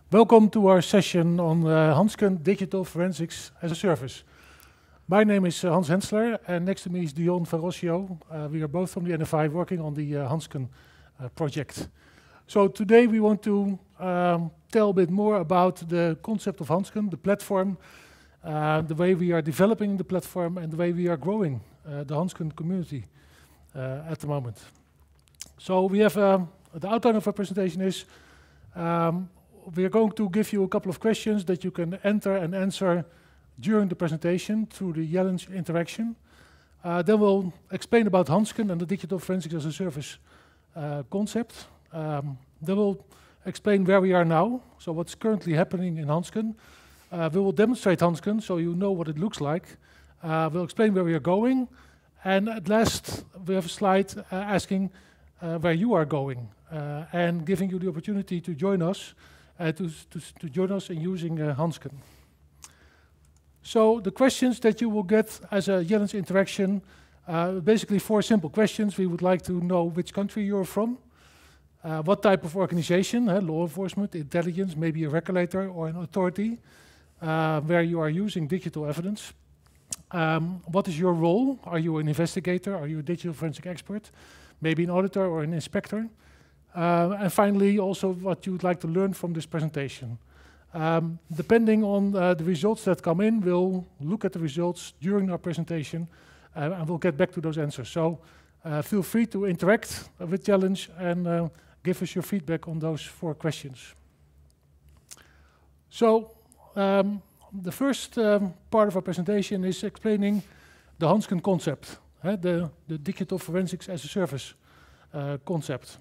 Welcome to our session on Hansken Digital Forensics as a Service. My name is Hans Hensler, and next to me is Dion Verrocchio. We are both from the NFI working on the Hansken project. So today we want to tell a bit more about the concept of Hansken, the platform, the way we are developing the platform, and the way we are growing the Hansken community at the moment. So we have the outline of our presentation is we are going to give you a couple of questions that you can enter and answer during the presentation through the challenge interaction. Then we'll explain about Hansken and the Digital Forensics as a Service concept. Then we'll explain where we are now, so what's currently happening in Hansken. We will demonstrate Hansken so you know what it looks like. We'll explain where we are going. And at last, we have a slide asking where you are going and giving you the opportunity to join us to join us in using Hansken. So the questions that you will get as a challenge interaction, basically 4 simple questions. We would like to know which country you're from, what type of organization, law enforcement, intelligence, maybe a regulator or an authority, where you are using digital evidence. What is your role? Are you an investigator? Are you a digital forensic expert? Maybe an auditor or an inspector? And finally, also what you would like to learn from this presentation. Depending on the results that come in, we'll look at the results during our presentation and we'll get back to those answers. So feel free to interact with Challenge and give us your feedback on those 4 questions. So the first part of our presentation is explaining the Hansken concept, the Digital Forensics as a Service concept.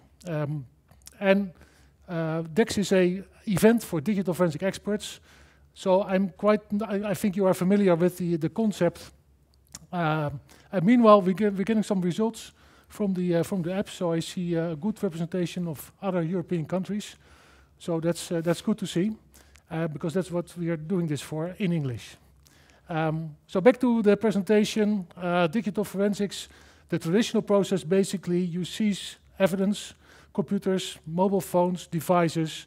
DEX is an event for digital forensic experts. So I think you are familiar with the concept. And meanwhile, we're getting some results from the app. So I see a good representation of other European countries. So that's good to see, because that's what we are doing this for in English. So back to the presentation, digital forensics, the traditional process, basically you seize evidence, computers, mobile phones, devices.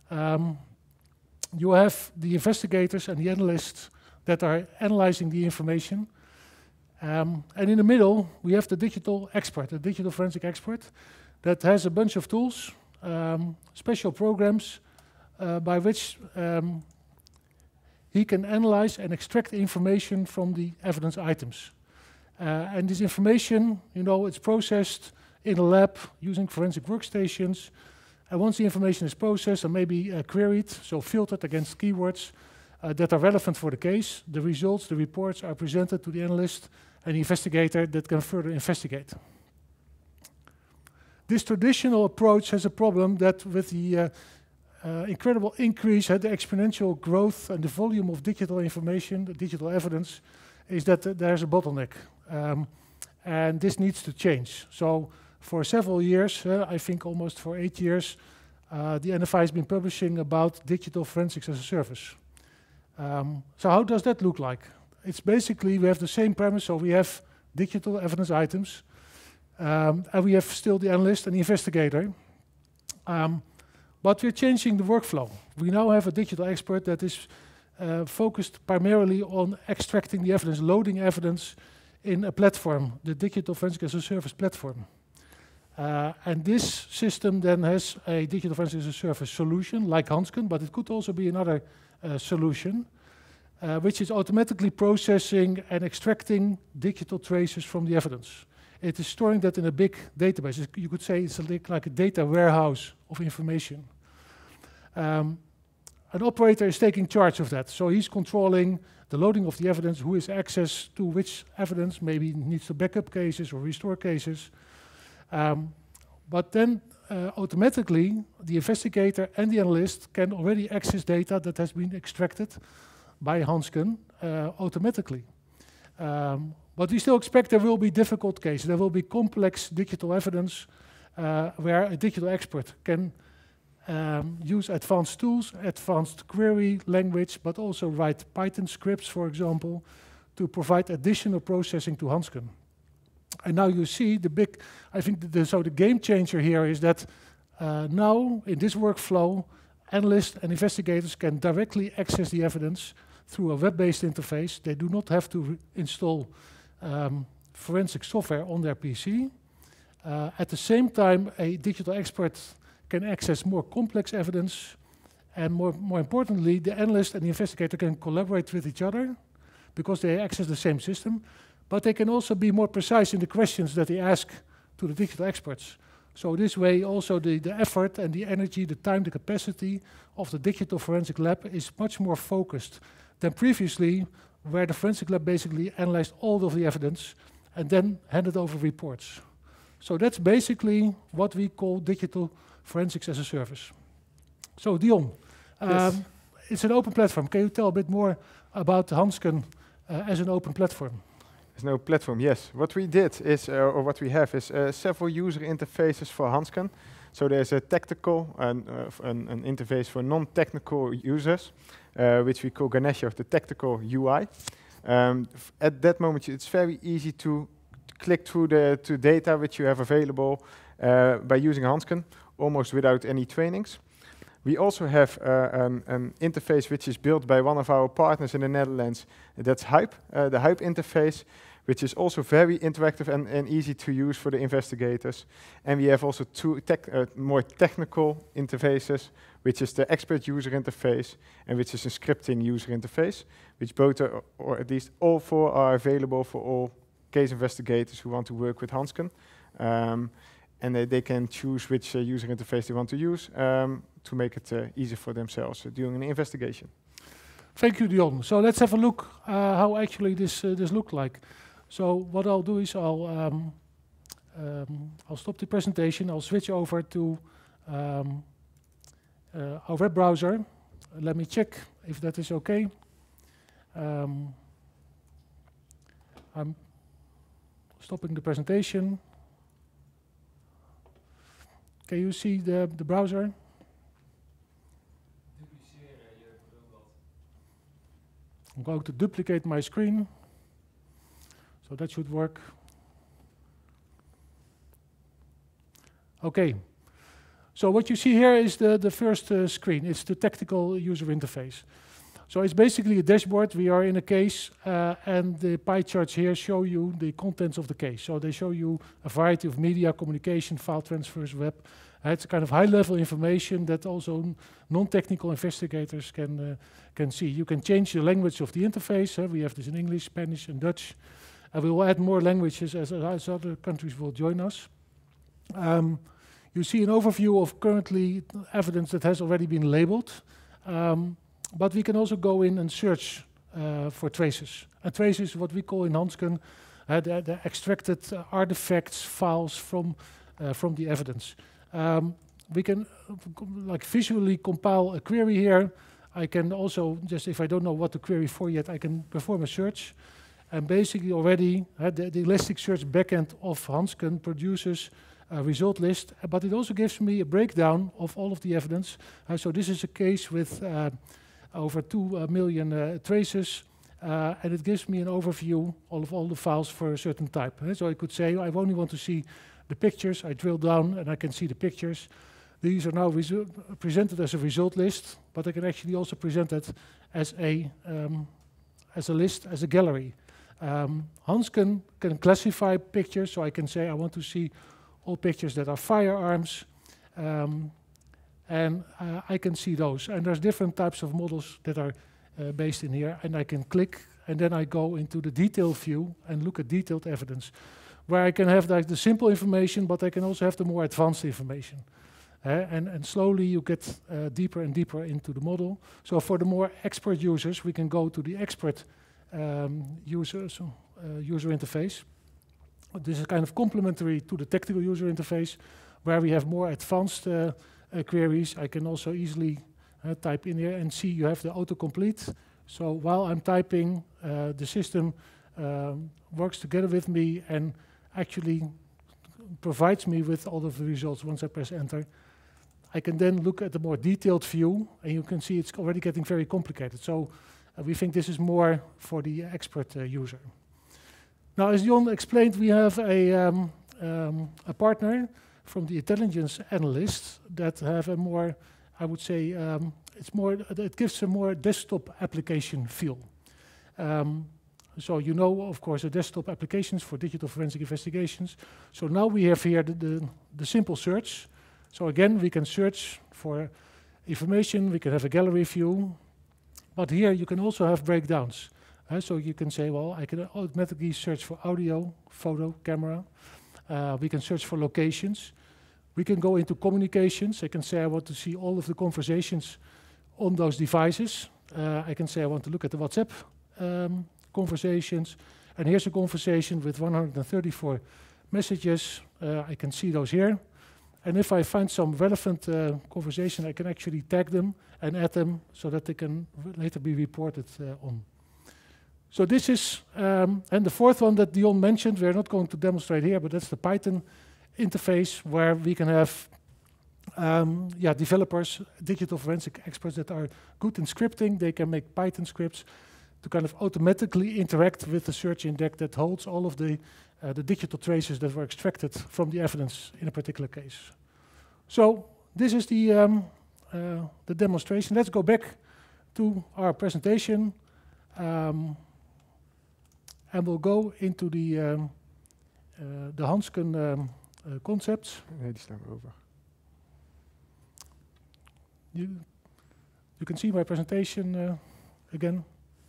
You have the investigators and the analysts that are analyzing the information. And in the middle, we have the digital expert, the digital forensic expert, that has a bunch of tools, special programs, by which he can analyze and extract information from the evidence items. And this information, it's processed in a lab using forensic workstations. And once the information is processed and maybe queried, so filtered against keywords that are relevant for the case, the results, the reports are presented to the analyst and the investigator that can further investigate. This traditional approach has a problem that with the incredible increase, the exponential growth and the volume of digital information, the digital evidence, is that there's a bottleneck. And this needs to change. So for several years, I think almost for 8 years, the NFI has been publishing about digital forensics as a service. So how does that look like? It's basically, we have the same premise, so we have digital evidence items, and we have still the analyst and the investigator. But we're changing the workflow. We now have a digital expert that is focused primarily on extracting the evidence, loading evidence in a platform, the Digital Forensics as a Service platform. And this system then has a Digital Forensics as a Service solution, like Hansken, but it could also be another solution, which is automatically processing and extracting digital traces from the evidence. It is storing that in a big database. You could say it's like a data warehouse of information. An operator is taking charge of that. So he's controlling the loading of the evidence, who has access to which evidence, maybe needs to backup cases or restore cases. But then automatically, the investigator and the analyst can already access data that has been extracted by Hansken automatically. But we still expect there will be difficult cases. There will be complex digital evidence where a digital expert can use advanced tools, advanced query language, but also write Python scripts, for example, to provide additional processing to Hansken. And now you see I think the game changer here is that now in this workflow, analysts and investigators can directly access the evidence through a web-based interface. They do not have to install forensic software on their PC. At the same time, a digital expert can access more complex evidence, and more importantly, the analyst and the investigator can collaborate with each other because they access the same system, but they can also be more precise in the questions that they ask to the digital experts. So this way also the effort and the energy, the time, the capacity of the digital forensic lab is much more focused than previously, where the forensic lab basically analyzed all of the evidence and then handed over reports. So that's basically what we call digital forensics as a service. So Dion, Yes. It's an open platform. Can you tell a bit more about Hansken as an open platform? There's no platform, yes. What we did is, or what we have is several user interfaces for Hansken. So there's a tactical and an interface for non-technical users, which we call Ganesha, the tactical UI. At that moment, it's very easy to click through the data which you have available by using Hansken, almost without any trainings. We also have an interface which is built by one of our partners in the Netherlands. That's Hype, the Hype interface, which is also very interactive and easy to use for the investigators. And we have also two more technical interfaces, which is the expert user interface and which is a scripting user interface, which both are, or at least all four are available for all case investigators who want to work with Hansken. And they can choose which user interface they want to use to make it easier for themselves during an investigation. Thank you, Dion. So let's have a look how actually this looked like. So what I'll do is I'll stop the presentation. I'll switch over to our web browser. Let me check if that is okay. I'm stopping the presentation. Can you see the browser? I'm going to duplicate my screen. So that should work. Okay. So what you see here is the first screen. It's the tactical user interface. So it's basically a dashboard. We are in a case, and the pie charts here show you the contents of the case. So they show you a variety of media, communication, file transfers, web. It's kind of high-level information that also non-technical investigators can see. You can change the language of the interface. We have this in English, Spanish, and Dutch. And we will add more languages as other countries will join us. You see an overview of currently evidence that has already been labeled. But we can also go in and search for traces. And traces, what we call in Hansken, the extracted artifacts, files from the evidence. We can like visually compile a query here. I can also, just if I don't know what to query for yet, I can perform a search. And basically already the Elasticsearch backend of Hansken produces a result list, but it also gives me a breakdown of all of the evidence. So this is a case with over 2 million traces, and it gives me an overview of all the files for a certain type. So I could say I only want to see the pictures. I drill down and I can see the pictures. These are now presented as a result list, but I can actually also present it as a list, as a gallery. Hansken can classify pictures, so I can say I want to see all pictures that are firearms, and I can see those. And there's different types of models that are based in here, and I can click, and then I go into the detailed view and look at detailed evidence, where I can have like the simple information, but I can also have the more advanced information. And slowly you get deeper and deeper into the model. So for the more expert users, we can go to the expert user interface. This is kind of complementary to the technical user interface, where we have more advanced queries. I can also easily type in here and see you have the autocomplete. So while I'm typing, the system works together with me and actually provides me with all of the results once I press enter. I can then look at the more detailed view, and you can see it's already getting very complicated. So we think this is more for the expert user. Now, as Jon explained, we have a partner from the intelligence analysts that have a more I would say it gives a more desktop application feel. So you know, of course, the desktop applications for digital forensic investigations. So now we have here the simple search. So again, we can search for information, we can have a gallery view, but here you can also have breakdowns. So you can say, well, I can automatically search for audio, photo, camera. We can search for locations. We can go into communications. I can say I want to see all of the conversations on those devices. I can say I want to look at the WhatsApp conversations. And here's a conversation with 134 messages. I can see those here. And if I find some relevant conversation, I can actually tag them and add them so that they can later be reported on. So this is, and the fourth one that Dion mentioned, we're not going to demonstrate here, but that's the Python interface where we can have developers, digital forensic experts that are good in scripting. They can make Python scripts to kind of automatically interact with the search index that holds all of the digital traces that were extracted from the evidence in a particular case. So this is the demonstration. Let's go back to our presentation. And we'll go into the Hansken concepts. Nee, die staan over. You can see my presentation again.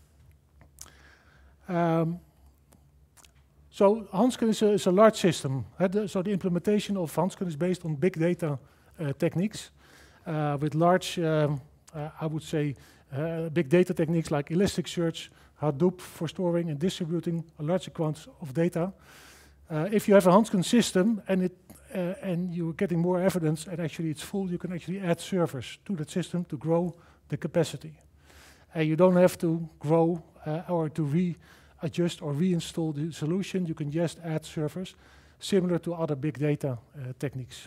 So Hansken is a large system. So the implementation of Hansken is based on big data techniques with large, I would say, big data techniques like Elasticsearch, Hadoop for storing and distributing a large amount of data. If you have a Hansken system and you're getting more evidence and actually it's full, you can actually add servers to that system to grow the capacity. And you don't have to grow or to readjust or reinstall the solution. You can just add servers, similar to other big data techniques.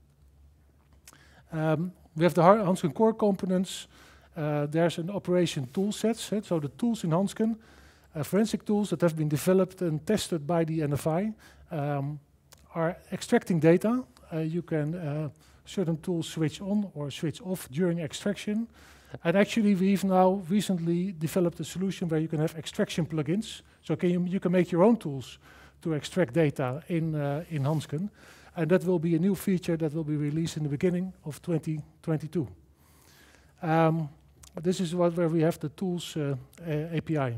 We have the Hansken core components. There's an operation tool sets. So the tools in Hansken, forensic tools that have been developed and tested by the NFI, are extracting data. You can certain tools switch on or switch off during extraction. And actually, we've now recently developed a solution where you can have extraction plugins. So you can make your own tools to extract data in Hansken. And that will be a new feature that will be released in the beginning of 2022. This is where we have the tools API.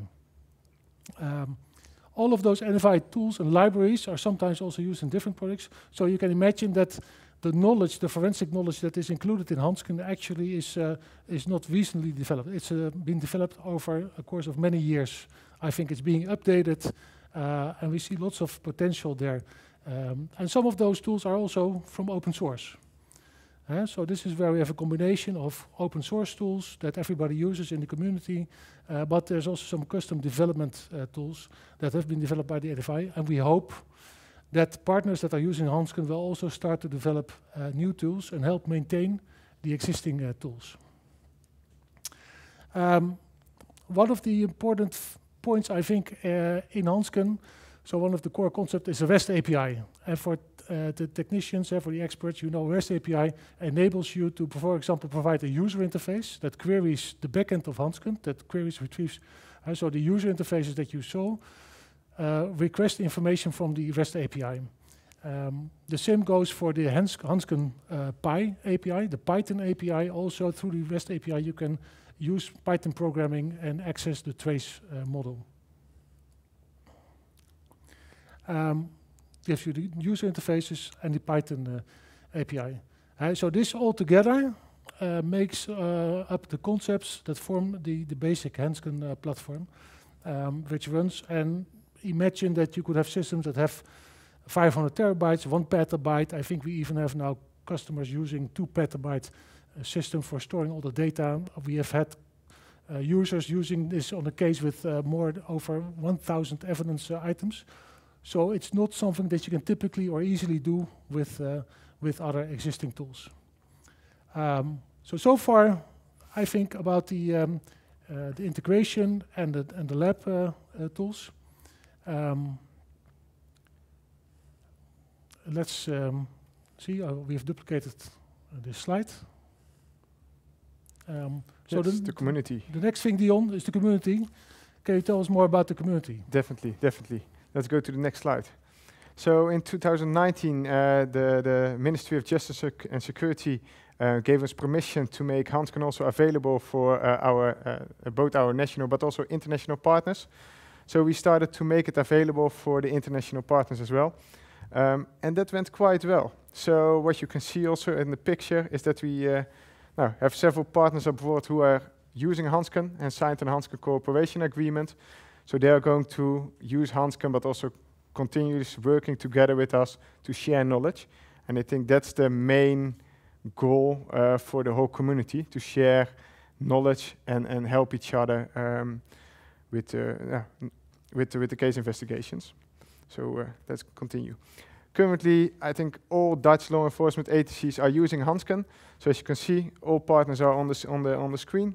All of those NFI tools and libraries are sometimes also used in different products. So you can imagine that the knowledge, the forensic knowledge that is included in Hansken actually is not recently developed. It's been developed over a course of many years. I think it's being updated and we see lots of potential there. And some of those tools are also from open source. So this is where we have a combination of open source tools that everybody uses in the community, but there's also some custom development tools that have been developed by the NFI, and we hope that partners that are using Hansken will also start to develop new tools and help maintain the existing tools. One of the important points, I think, in Hansken, so one of the core concepts is a REST API. And for the technicians, for the experts, you know, REST API enables you to, for example, provide a user interface that queries the backend of Hansken, that queries, retrieves. So the user interfaces that you saw request information from the REST API. The same goes for the Hansken Py API, the Python API. Also through the REST API, you can use Python programming and access the trace model. Gives you the user interfaces and the Python API. So this all together makes up the concepts that form the basic Hansken platform, which runs. And imagine that you could have systems that have 500 terabytes, 1 petabyte. I think we even have now customers using 2 petabyte system for storing all the data. We have had users using this on a case with over 1,000 evidence items. So it's not something that you can typically or easily do with other existing tools. So far, I think about the integration and the lab tools. Let's see. We have duplicated this slide. So the community. The next thing, Dion, is the community. Can you tell us more about the community? Definitely, definitely. Let's go to the next slide. So in 2019, the Ministry of Justice and Security gave us permission to make Hansken also available for both our national but also international partners. So we started to make it available for the international partners as well. And that went quite well. So what you can see also in the picture is that we now have several partners abroad who are using Hansken and signed a Hansken cooperation agreement. So they are going to use Hansken, but also continue working together with us to share knowledge. And I think that's the main goal for the whole community, to share knowledge and help each other with the case investigations. So let's continue. Currently, I think all Dutch law enforcement agencies are using Hansken. So as you can see, all partners are on the screen.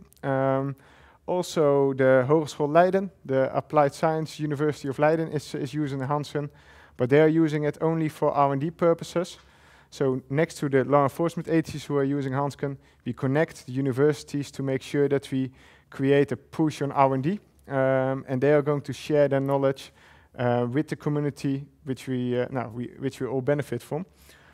Also, the Hogeschool Leiden, the Applied Science University of Leiden, is using Hansken, but they are using it only for R&D purposes. So next to the law enforcement agencies who are using Hansken, we connect the universities to make sure that we create a push on R&D, and they are going to share their knowledge with the community, which we all benefit from.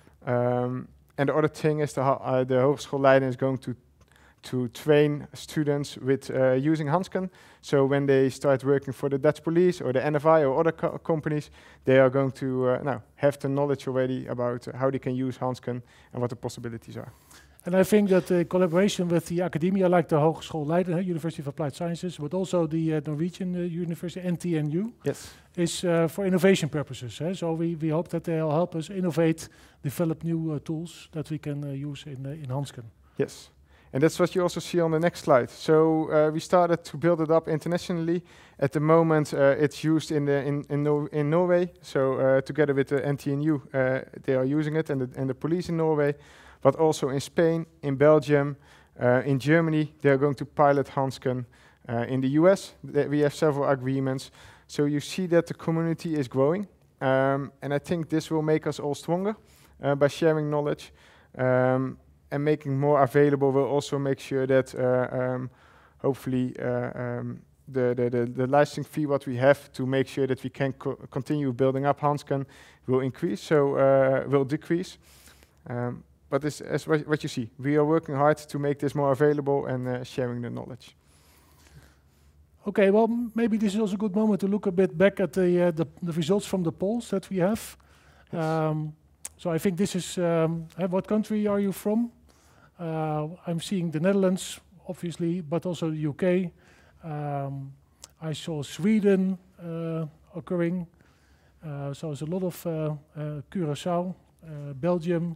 And the other thing is the Hogeschool Leiden is going to train students with using Hansken. So when they start working for the Dutch police or the NFI or other companies, they are going to have the knowledge already about how they can use Hansken and what the possibilities are. And I think that the collaboration with the academia, like the Hogeschool Leiden, University of Applied Sciences, but also the Norwegian University, NTNU, yes, is for innovation purposes. So we hope that they'll help us innovate, develop new tools that we can use in Hansken. Yes. And that's what you also see on the next slide. So we started to build it up internationally. At the moment, it's used in Norway. So together with the NTNU, they are using it, and the police in Norway, but also in Spain, in Belgium, in Germany. They are going to pilot Hansken. In the US, we have several agreements. So you see that the community is growing, and I think this will make us all stronger by sharing knowledge. And making more available will also make sure that hopefully the licensing fee what we have to make sure that we can continue building up Hansken will increase, so will decrease. But this, as what you see, we are working hard to make this more available and sharing the knowledge. Okay, well, maybe this is also a good moment to look a bit back at the results from the polls that we have. Yes. So I think this is, what country are you from? I'm seeing the Netherlands, obviously, but also the UK. I saw Sweden occurring. So there's a lot of Curaçao, Belgium.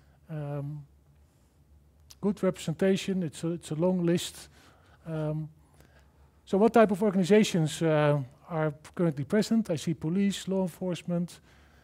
Good representation. It's a long list. So what type of organizations are currently present? I see police, law enforcement,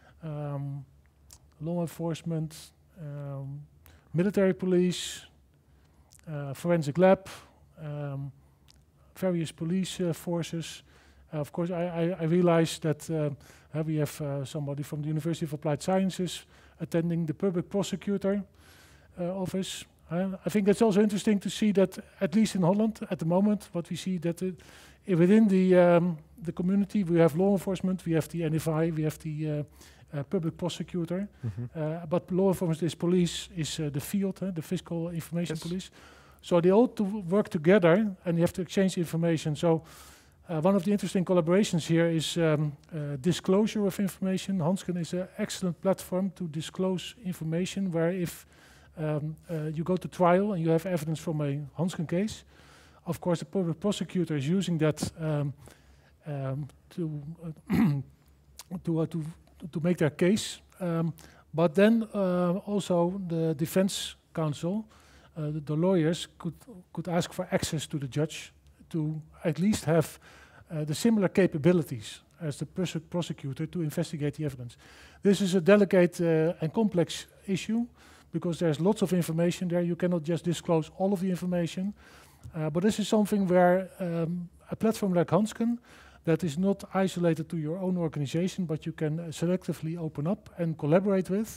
military police, forensic lab, various police forces. Of course, I realize that we have somebody from the University of Applied Sciences attending the public prosecutor office. I think it's also interesting to see that, at least in Holland, at the moment, what we see that within the community, we have law enforcement, we have the NFI, we have the public prosecutor, but law enforcement is police, is the field, the fiscal information police. So they all work together and you have to exchange information. So one of the interesting collaborations here is disclosure of information. Hansken is an excellent platform to disclose information where if you go to trial and you have evidence from a Hansken case, of course the public prosecutor is using that to make their case, but then also the defense counsel, the lawyers could ask for access to the judge to at least have the similar capabilities as the prosecutor to investigate the evidence. This is a delicate and complex issue because there's lots of information there. You cannot just disclose all of the information, but this is something where a platform like Hansken that is not isolated to your own organization, but you can selectively open up and collaborate with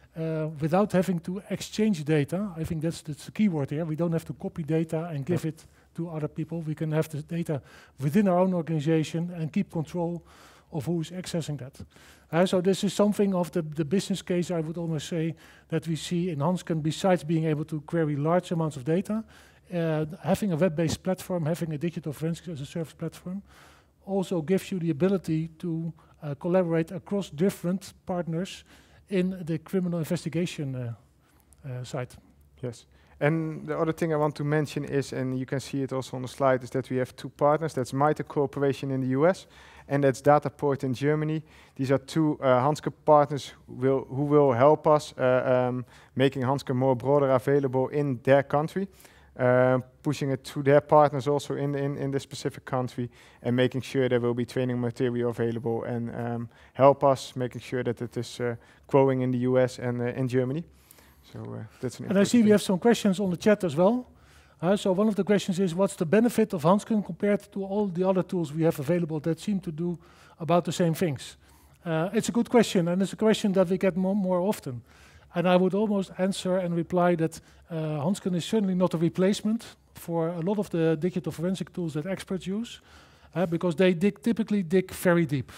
without having to exchange data. I think that's the key word here. We don't have to copy data and give it to other people. We can have the data within our own organization and keep control of who is accessing that. So this is something of the business case, I would almost say, that we see in Hansken, besides being able to query large amounts of data, having a web-based platform, having a digital forensics as a service platform, also gives you the ability to collaborate across different partners in the criminal investigation side. Yes. And the other thing I want to mention is, and you can see it also on the slide, is that we have two partners. That's MITRE Corporation in the US, and that's Dataport in Germany. These are two Hansken partners who will help us making Hansken more broader available in their country, pushing it to their partners also in the specific country, and making sure there will be training material available, and help us making sure that it is growing in the US and in Germany. So that's an. And I see we have some questions on the chat as well. So one of the questions is, what's the benefit of Hansken compared to all the other tools we have available that seem to do about the same things? It's a good question, and it's a question that we get more often. And I would almost answer and reply that Hansken is certainly not a replacement for a lot of the digital forensic tools that experts use, because they typically dig very deep.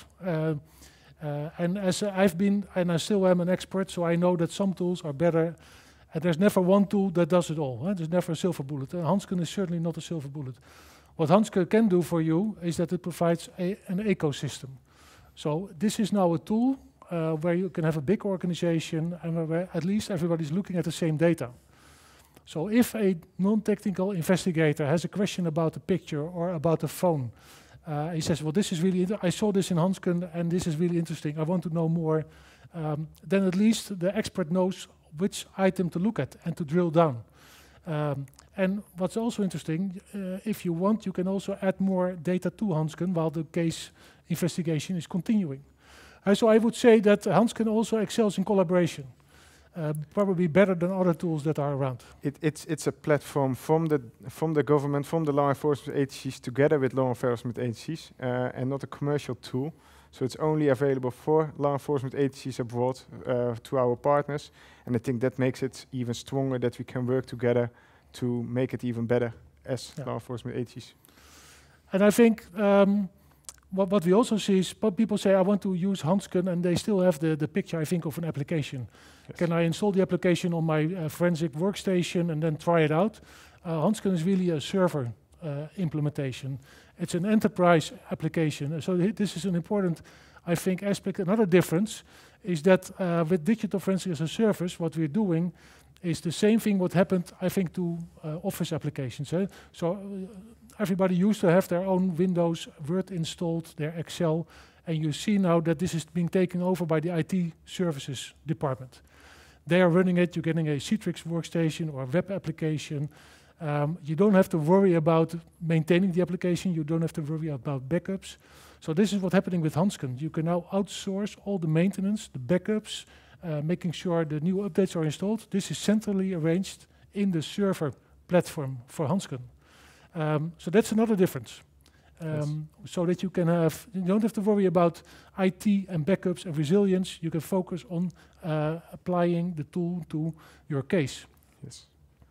And as I've been, and I still am an expert, so I know that some tools are better, and there's never one tool that does it all. There's never a silver bullet. Hansken is certainly not a silver bullet. What Hansken can do for you is that it provides an ecosystem. So this is now a tool where you can have a big organization and where at least everybody's looking at the same data. So if a non-technical investigator has a question about a picture or about a phone, he says, well, this is really, I saw this in Hansken and this is really interesting, I want to know more, then at least the expert knows which item to look at and to drill down. And what's also interesting, if you want, you can also add more data to Hansken while the case investigation is continuing. So I would say that Hansken also excels in collaboration, probably better than other tools that are around. It's a platform from the government, from the law enforcement agencies, together with law enforcement agencies, and not a commercial tool. So it's only available for law enforcement agencies abroad, to our partners, and I think that makes it even stronger that we can work together to make it even better as law enforcement agencies. And I think what we also see is people say, I want to use Hansken, and they still have the picture, I think, of an application. Yes. Can I install the application on my forensic workstation and then try it out? Hansken is really a server implementation. It's an enterprise application. So this is an important, I think, aspect. Another difference is that with digital forensics as a service, what we're doing is the same thing what happened, I think, to Office applications. So everybody used to have their own Windows, Word installed, their Excel, and you see now that this is being taken over by the IT services department. They are running it, you're getting a Citrix workstation or a web application. You don't have to worry about maintaining the application, you don't have to worry about backups. So this is what's happening with Hansken. You can now outsource all the maintenance, the backups, making sure the new updates are installed. This is centrally arranged in the server platform for Hansken. So that's another difference. So that you don't have to worry about IT and backups and resilience. You can focus on applying the tool to your case. Yes.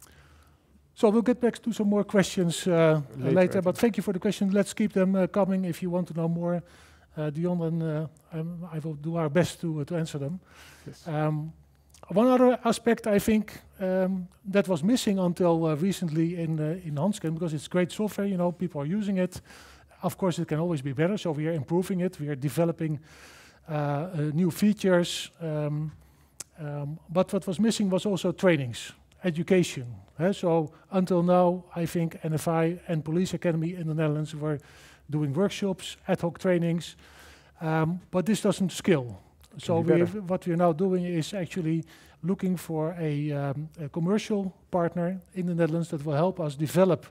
So we'll get back to some more questions later, but thank you for the question. Let's keep them coming if you want to know more. Dion and I will do our best to answer them. Yes. One other aspect, I think, that was missing until recently in Hansken, because it's great software, people are using it. Of course, it can always be better, so we are improving it. We are developing new features. But what was missing was also trainings, education. So until now, I think NFI and Police Academy in the Netherlands were doing workshops, ad hoc trainings, but this doesn't scale. So what we're now doing is actually looking for a commercial partner in the Netherlands that will help us develop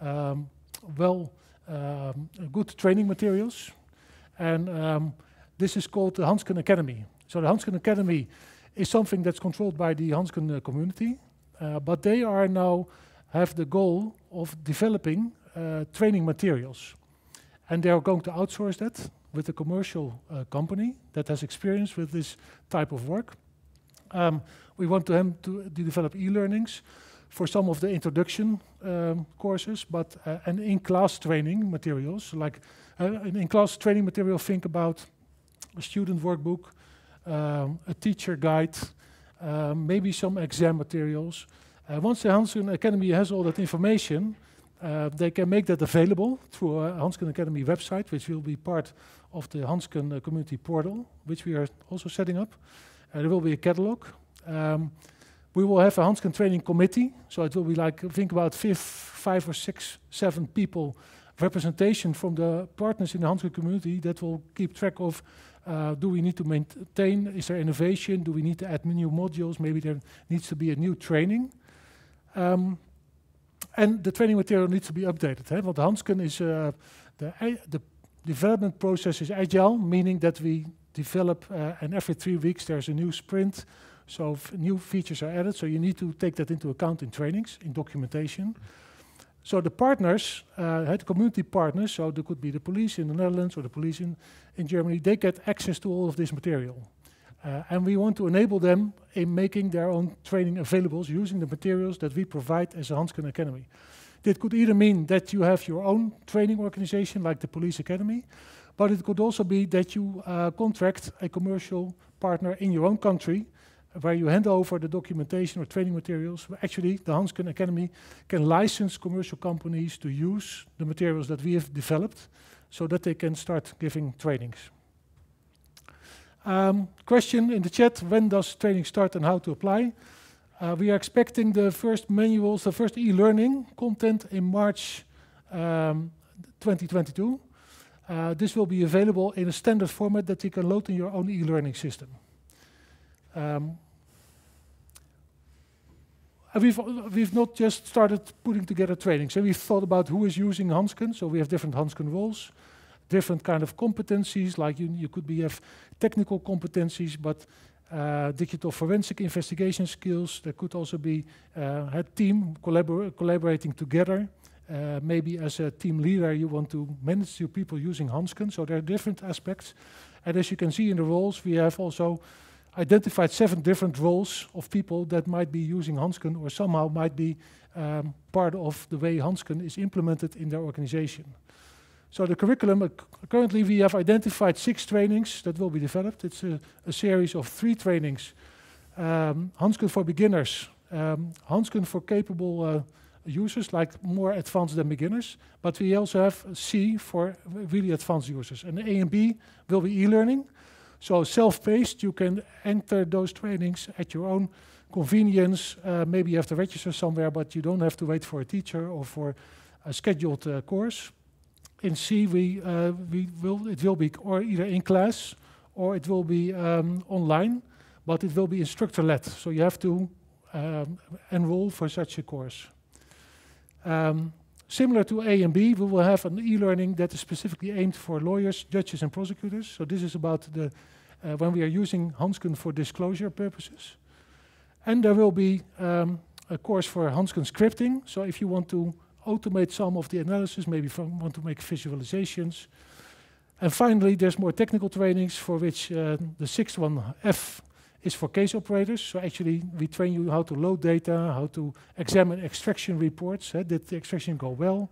good training materials. And this is called the Hansken Academy. So the Hansken Academy is something that's controlled by the Hansken community, but they are now have the goal of developing training materials. And they are going to outsource that with a commercial company that has experience with this type of work. We want them to develop e-learnings for some of the introduction courses, but and in-class training materials. Like an in-class training material, think about a student workbook, a teacher guide, maybe some exam materials. Once the Hansken Academy has all that information, they can make that available through a Hansken Academy website, which will be part of the Hansken community portal, which we are also setting up. There will be a catalog. We will have a Hansken training committee, so it will be like, think about 5 or 6, 7 people, representation from the partners in the Hansken community that will keep track of, do we need to maintain, is there innovation, do we need to add new modules, maybe there needs to be a new training. And the training material needs to be updated. Want Hansken is, the development process is agile, meaning that we develop and every 3 weeks there's a new sprint. So new features are added, so you need to take that into account in trainings, in documentation. So the partners, the community partners, so there could be the police in the Netherlands or the police in Germany, they get access to all of this material. And we want to enable them in making their own training available using the materials that we provide as a Hansken Academy. That could either mean that you have your own training organization like the Police Academy, but it could also be that you contract a commercial partner in your own country where you hand over the documentation or training materials. Actually, the Hansken Academy can license commercial companies to use the materials that we have developed so that they can start giving trainings. Question in the chat, when does training start and how to apply? We are expecting the first manuals, the first e-learning content in March 2022. This will be available in a standard format that you can load in your own e-learning system. We've not just started putting together training. So we've thought about who is using Hansken. So we have different Hansken roles, different kind of competencies, like you could have technical competencies, but digital forensic investigation skills. There could also be a team collaborating together. Maybe as a team leader, you want to manage your people using Hansken. So there are different aspects. And as you can see in the roles, we have also identified 7 different roles of people that might be using Hansken or somehow might be part of the way Hansken is implemented in their organization. So the curriculum, currently we have identified 6 trainings that will be developed. It's a series of 3 trainings. Hansken for beginners, Hansken for capable users, like more advanced than beginners. But we also have C for really advanced users. And A and B will be e-learning. So self-paced, you can enter those trainings at your own convenience. Maybe you have to register somewhere, but you don't have to wait for a teacher or for a scheduled course. In C, it will be or either in class or it will be online, but it will be instructor-led. So you have to enroll for such a course. Similar to A and B, we will have an e-learning that is specifically aimed for lawyers, judges, and prosecutors. So this is about when we are using Hansken for disclosure purposes. And there will be a course for Hansken scripting. So if you want to automate some of the analysis, maybe want to make visualizations. And finally, there's more technical trainings for which the 6th one, F, is for case operators. So actually, we train you how to load data, how to examine extraction reports. Did the extraction go well?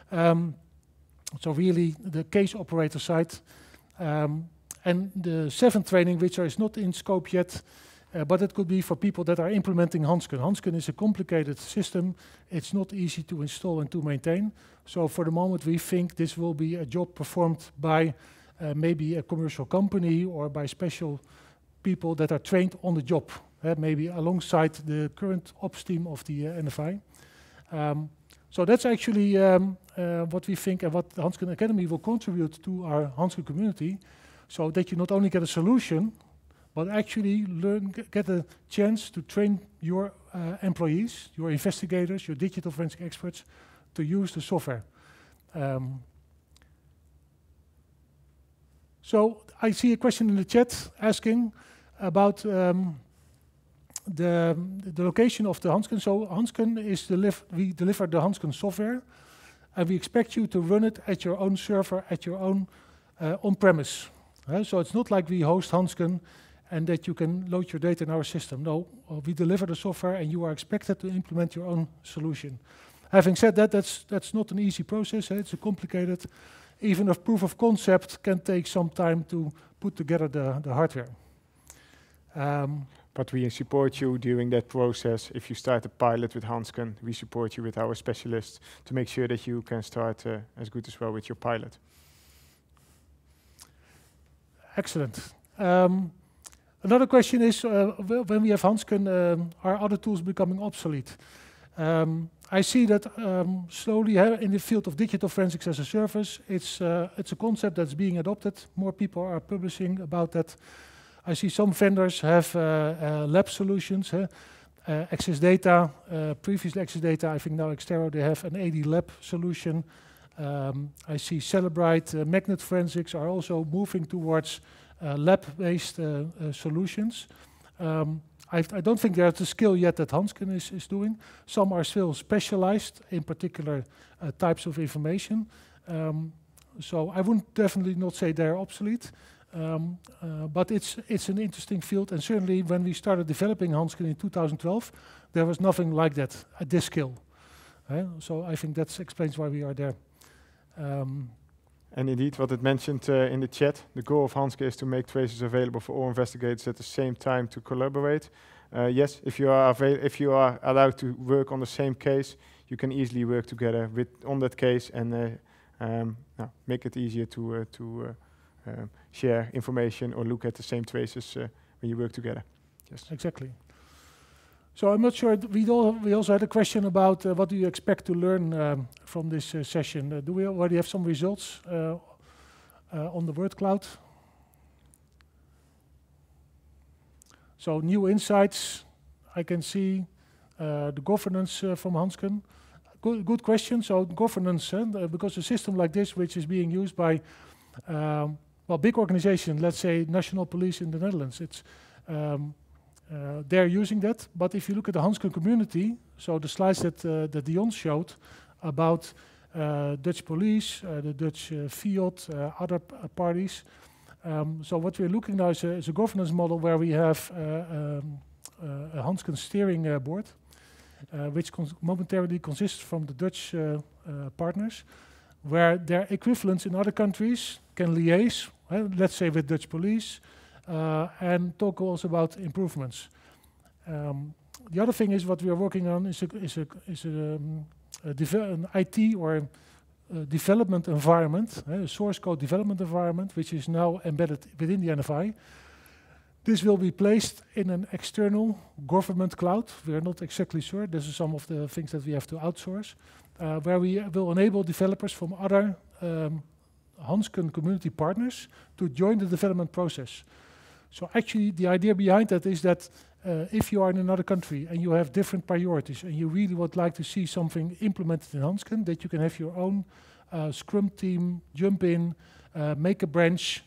So really, the case operator side. And the 7th training, which is not in scope yet, but it could be for people that are implementing Hansken. Hansken is a complicated system. It's not easy to install and to maintain. So for the moment, we think this will be a job performed by maybe a commercial company or by special people that are trained on the job, maybe alongside the current ops team of the NFI. So that's actually what we think and what the Hansken Academy will contribute to our Hansken community, so that you not only get a solution, but actually get a chance to train your employees, your investigators, your digital forensic experts to use the software. So I see a question in the chat asking about the location of the Hansken. So Hansken is we deliver the Hansken software, and we expect you to run it at your own server, at your own on-premise. So it's not like we host Hansken and that you can load your data in our system. No, we deliver the software and you are expected to implement your own solution. Having said that, that's not an easy process. It's a complicated, even a proof of concept can take some time to put together the hardware. But we support you during that process. If you start a pilot with Hansken, we support you with our specialists to make sure that you can start as good as well with your pilot. Excellent. Another question is, when we have Hansken, are other tools becoming obsolete? I see that slowly in the field of digital forensics as a service, it's a concept that's being adopted. More people are publishing about that. I see some vendors have lab solutions. Access Data, previously Access Data, I think now Extero, they have an AD lab solution. I see Celebrite, Magnet Forensics are also moving towards lab-based solutions. I don't think there's the skill yet that Hansken is doing. Some are still specialized in particular types of information. So I wouldn't definitely not say they're obsolete. But it's an interesting field, and certainly when we started developing Hansken in 2012, there was nothing like that at this scale. So I think that explains why we are there. And indeed, what it mentioned in the chat, the goal of Hansken is to make traces available for all investigators at the same time to collaborate. Yes, if you are allowed to work on the same case, you can easily work together on that case and make it easier to share information or look at the same traces when you work together. Yes, exactly. So I'm not sure. We also had a question about what do you expect to learn from this session? Do we already have some results on the word cloud? So new insights. I can see the governance from Hansken. Good question. So governance, because a system like this, which is being used by big organization, let's say National Police in the Netherlands, it's they're using that. But if you look at the Hansken community, so the slides that Dion showed about Dutch police, the Dutch field, other parties. So what we're looking now is a governance model where we have a Hansken steering board, which momentarily consists from the Dutch partners, where their equivalents in other countries can liaise, let's say with Dutch police, and talk also about improvements. The other thing is what we are working on is an IT or development environment, a source code development environment, which is now embedded within the NFI. This will be placed in an external government cloud. We are not exactly sure. This is some of the things that we have to outsource, where we will enable developers from other Hansken community partners to join the development process. So actually the idea behind that is that if you are in another country and you have different priorities and you really would like to see something implemented in Hansken, that you can have your own Scrum team jump in, make a branch,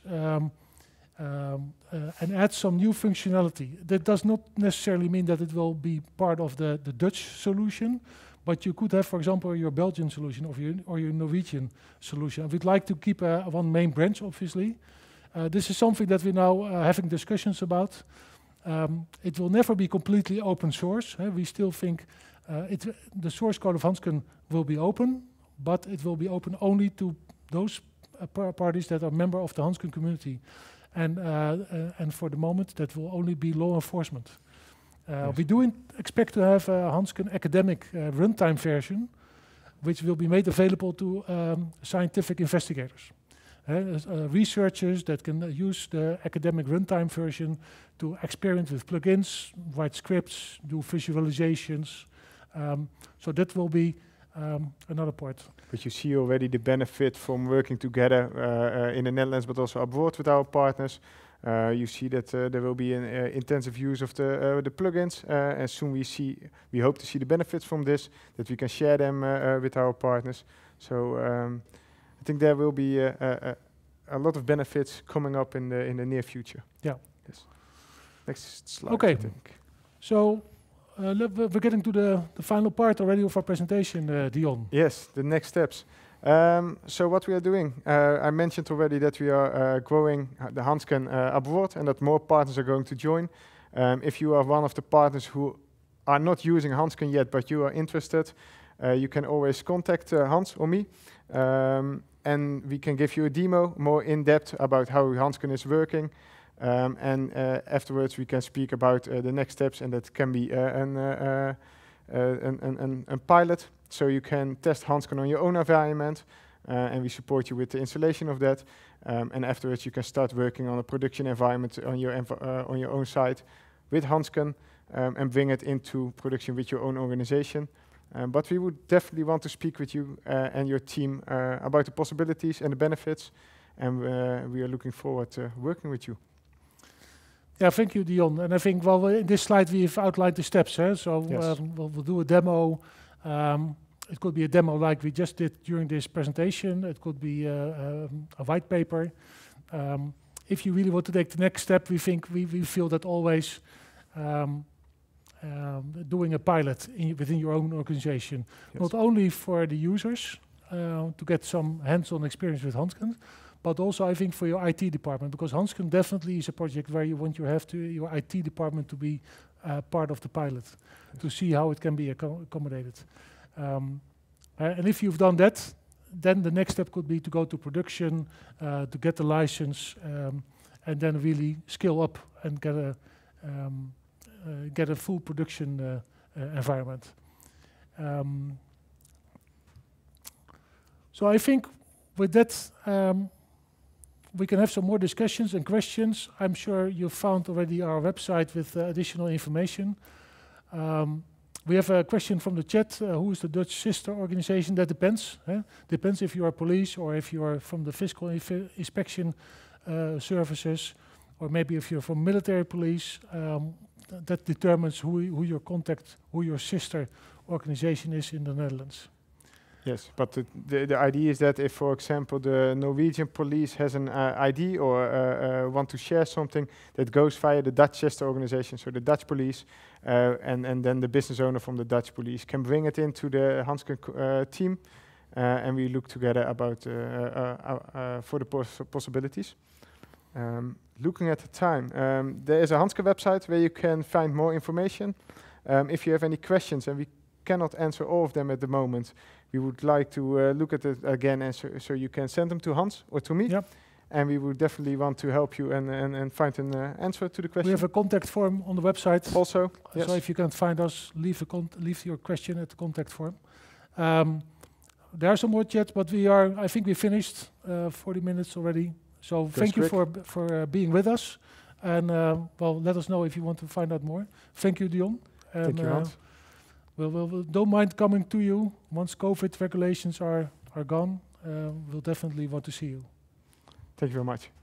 and add some new functionality. That does not necessarily mean that it will be part of the Dutch solution, but you could have, for example, your Belgian solution or your Norwegian solution. We'd like to keep one main branch, obviously. This is something that we're now having discussions about. It will never be completely open source. We still think the source code of Hansken will be open, but it will be open only to those parties that are member of the Hansken community. And for the moment, that will only be law enforcement. Yes. We do expect to have a Hansken academic runtime version, which will be made available to scientific investigators. Researchers that can use the academic runtime version to experiment with plugins, write scripts, do visualizations. So that will be another part. But you see already the benefit from working together in the Netherlands, but also abroad with our partners. You see that there will be an intensive use of the plugins, and soon we hope to see the benefits from this, that we can share them with our partners. So I think there will be a lot of benefits coming up in the near future. Yeah. Yes. Next slide. Okay. I think. So we're getting to the final part already of our presentation, Dion. Yes, the next steps. So what we are doing, I mentioned already that we are growing the Hansken abroad and that more partners are going to join. If you are one of the partners who are not using Hansken yet, but you are interested, you can always contact Hans or me, and we can give you a demo more in depth about how Hansken is working. And afterwards we can speak about the next steps, and that can be a pilot. So you can test Hansken on your own environment, and we support you with the installation of that. And afterwards you can start working on a production environment on your own site with Hansken, and bring it into production with your own organization. But we would definitely want to speak with you and your team about the possibilities and the benefits, and we are looking forward to working with you. Yeah, thank you, Dion. And I think, well, in this slide we've outlined the steps. So Yes. we'll do a demo. It could be a demo like we just did during this presentation. It could be a white paper. If you really want to take the next step, we feel that always doing a pilot within your own organization, Yes. not only for the users to get some hands-on experience with Hansken, but also I think for your IT department, because Hansken definitely is a project where you want your IT department to be part of the pilot, to see how it can be accommodated. And if you've done that, then the next step could be to go to production, to get the license, and then really scale up and get a full production environment. So I think with that, we can have some more discussions and questions. I'm sure you found already our website with additional information. We have a question from the chat. Who is the Dutch sister organization? That depends. Depends if you are police or if you are from the fiscal inspection services, or maybe if you're from military police. That determines who your sister organization is in the Netherlands. Yes, but the idea is that if, for example, the Norwegian police has an ID or want to share something, that goes via the Dutch sister organization, so the Dutch police, and then the business owner from the Dutch police can bring it into the Hansken team, and we look together about for the possibilities. Looking at the time, there is a Hansken website where you can find more information. If you have any questions, and we cannot answer all of them at the moment, we would like to look at it again, and so you can send them to Hans or to me. Yep. And we would definitely want to help you and find an answer to the question. We have a contact form on the website. Also, yes. So if you can't find us, leave your question at the contact form. There are some more chats, but I think we finished 40 minutes already. So thank you for being with us. And well, let us know if you want to find out more. Thank you, Dion. And Thank you, Hans. We'll don't mind coming to you once COVID regulations are gone. We'll definitely want to see you. Thank you very much.